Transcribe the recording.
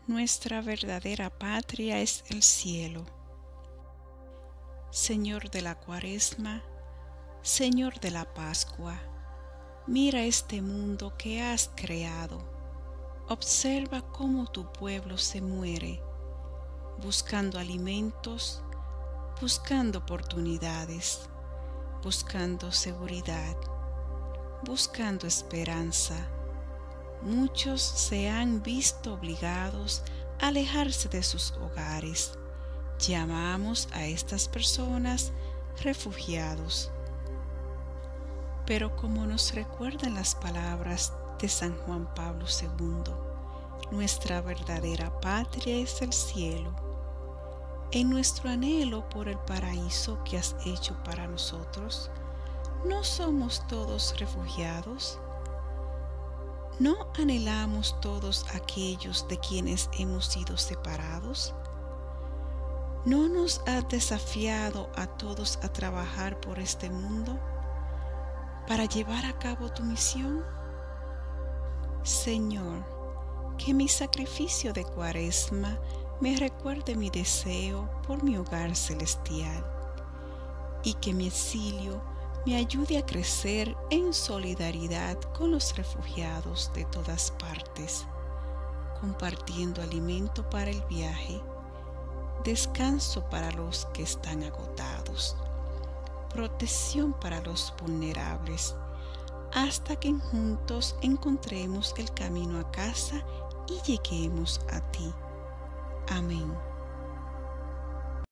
Nuestra verdadera patria es el cielo. Señor de la Cuaresma, Señor de la Pascua, mira este mundo que has creado. Observa cómo tu pueblo se muere, buscando alimentos, buscando oportunidades, buscando seguridad, buscando esperanza. Muchos se han visto obligados a alejarse de sus hogares. Llamamos a estas personas refugiados. Pero como nos recuerdan las palabras de San Juan Pablo II, nuestra verdadera patria es el cielo. En nuestro anhelo por el paraíso que has hecho para nosotros, ¿no somos todos refugiados? ¿No anhelamos todos aquellos de quienes hemos sido separados? ¿No nos has desafiado a todos a trabajar por este mundo para llevar a cabo tu misión? Señor, que mi sacrificio de Cuaresma me recuerde mi deseo por mi hogar celestial y que mi exilio me ayude a crecer en solidaridad con los refugiados de todas partes, compartiendo alimento para el viaje, descanso para los que están agotados, protección para los vulnerables, hasta que juntos encontremos el camino a casa y lleguemos a ti. Amén.